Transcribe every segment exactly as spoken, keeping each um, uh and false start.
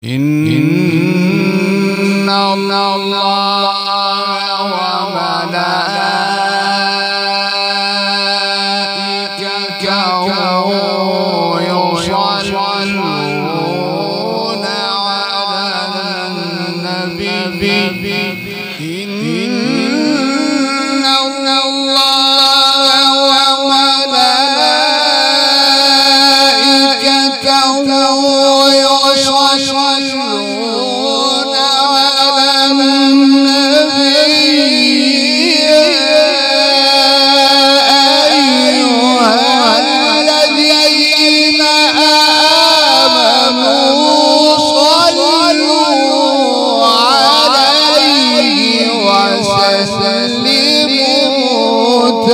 إن الله وملائكته يصلون على النبي إن الله وملائكته يصلون على النبي أيها الذين آمنوا صلوا عليه وسلموا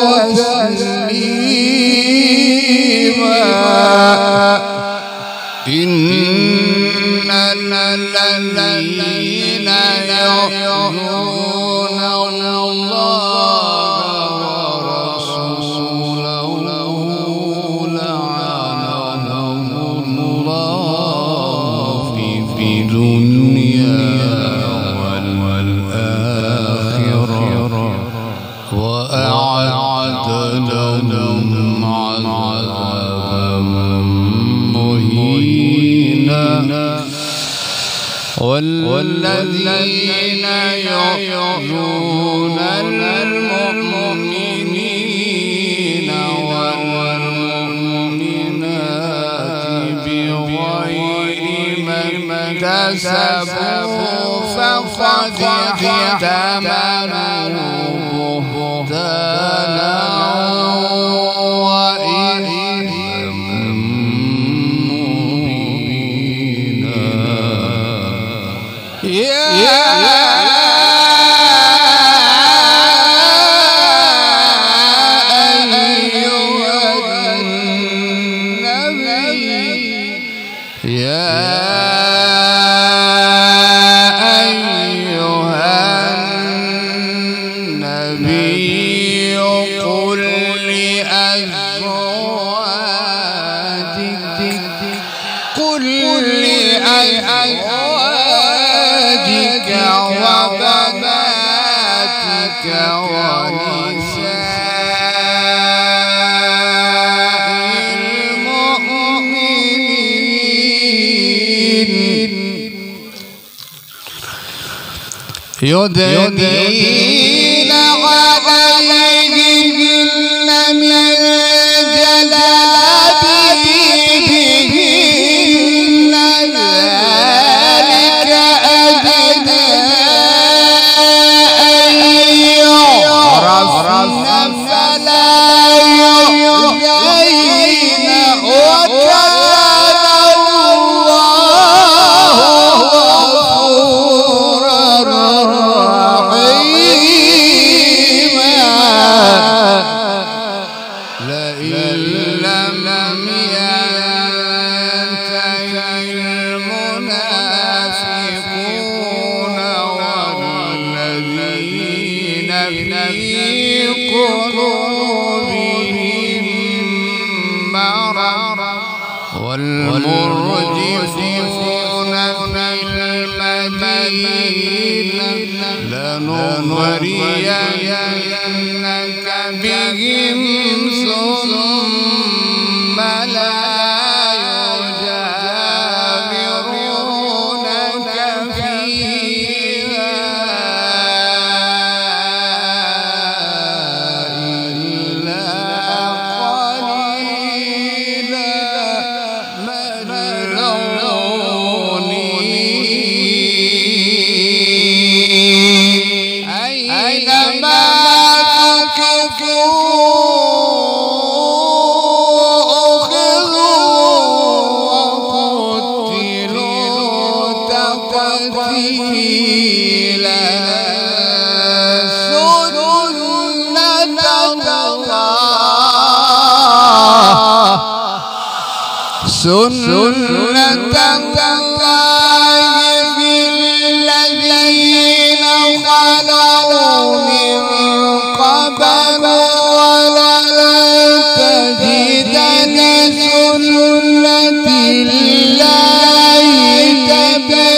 تسليما إن الذين يؤذون الله ورسوله لعنهم الله في الدنيا والآخرة وأعد لهم عذابا مهينا والذين يؤذون المؤمنين والمؤمنات بغير ما اكتسبوا فقد احتملوا بهتانا وإثما مبينا يا أيها النبي يا أيها النبي قل لأزواجك قل لأزواجك وبناتك ونساء المؤمنين يدنين عليهن من جلابيبهن ذلك أدنى أن يعرفن فلا يؤذين وكان الله غفورا رحيما لئن لم ينتهي المنافقون والذين في قلوبهم مرض والمرجفون في المدينة لنغرينك بهم ثم لا يجاورونك فيها إلا قليلا ملعونين أينما سنة الله في الذين خلوا من قبل ولن تجد لسنة الله تبديلا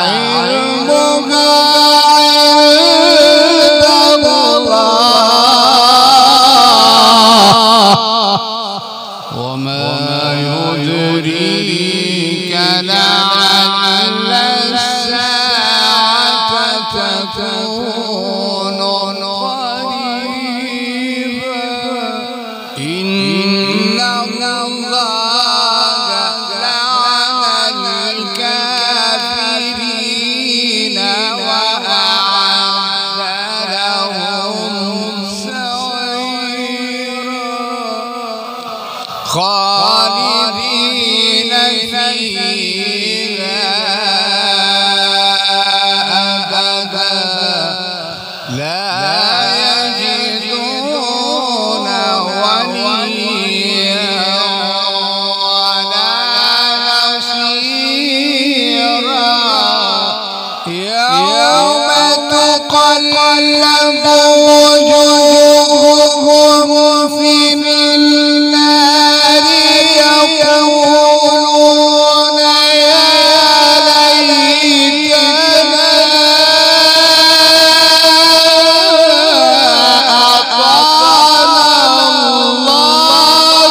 خالدين فيها أبدا لا يجدون وليا ولا نصيرا يوم تقلب وجوههم في النار يقولون يا ليتنا أطعنا الله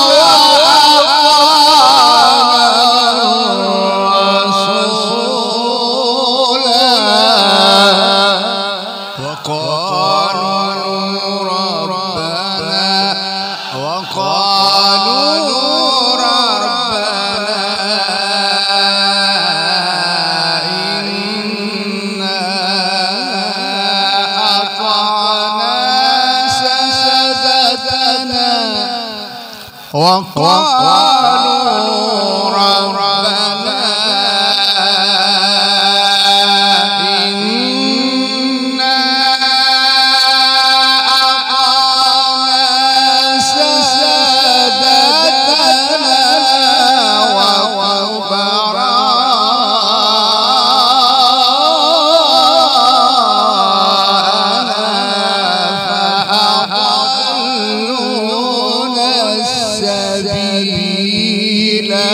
وقالوا ربنا إنا أطعنا سادتنا وقالوا ربنا إنا أطعنا سادتنا وكبراءنا السبيلا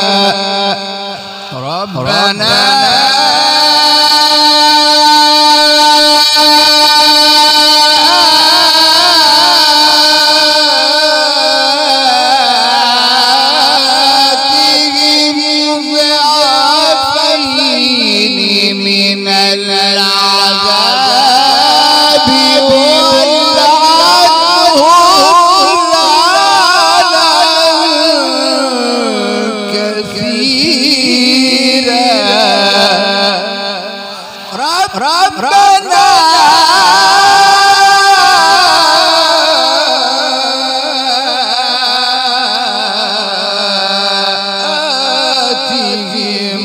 ربنا آتهم ضعفين من العذاب والعنهم لعنا كثيرا ربنا آتهم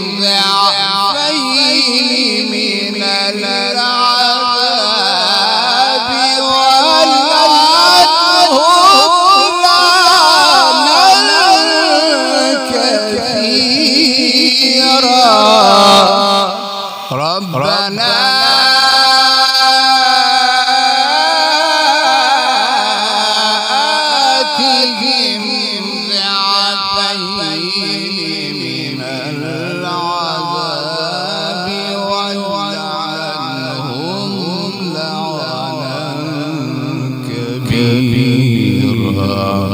ضعفين من العذاب والعنهم لعنا كثيرا ربنا آتهم ضعفين من العذاب والعنهم لعنا كبيرا